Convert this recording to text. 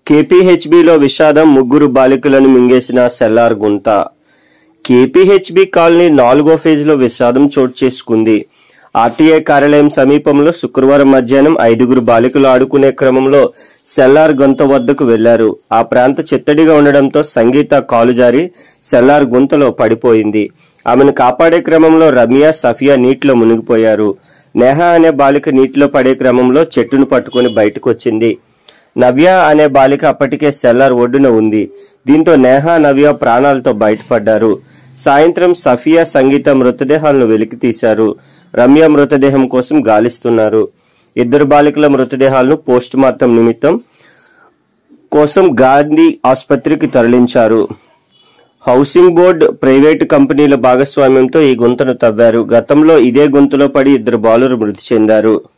కేపీహెచ్బీలో విషాదం, ముగ్గురు బాలికలను మింగేసిన సెల్లార్ గుంత. కేపీహెచ్బీ కాలనీ 4వ ఫేజ్లో విషాదం చోటు చేసుకుంది. ఆర్టీఐ కార్యాలయం సమీపంలో శుక్రవారం మధ్యాహ్నం 5గురు బాలికలు ఆడుకునే క్రమంలో సెల్లార్ గుంత వద్దకు వెళ్లారు. ఆ ప్రాంత చిత్తడిగా ఉండడంతో సంగీత కాలు జారి సెల్లార్ గుంతలో పడిపోయింది. ఆమెను కాపాడే క్రమంలో రమ్య, సఫియా నీటిలో మునిగిపోయారు. నేహ అనే బాలిక నీటిలో పడే క్రమంలో చెట్టును పట్టుకుని బయటకు వచ్చింది. నవ్య అనే బాలిక అప్పటికే సెల్లార్ ఒడ్డున ఉంది. దీంతో నేహ, నవ్య ప్రాణాలతో బయటపడ్డారు. సాయంత్రం సఫియా, సంగీత మృతదేహాలను వెలికి తీశారు. రమ్య మృతదేహం కోసం గాలిస్తున్నారు. 2 బాలికల మృతదేహాలను పోస్ట్ మార్టం నిమిత్తం కోసం గాంధీ ఆసుపత్రికి తరలించారు. హౌసింగ్ బోర్డు, ప్రైవేటు కంపెనీల భాగస్వామ్యంతో ఈ గుంతను తవ్వారు. గతంలో ఇదే గుంతలో పడి 2 బాలురు మృతి చెందారు.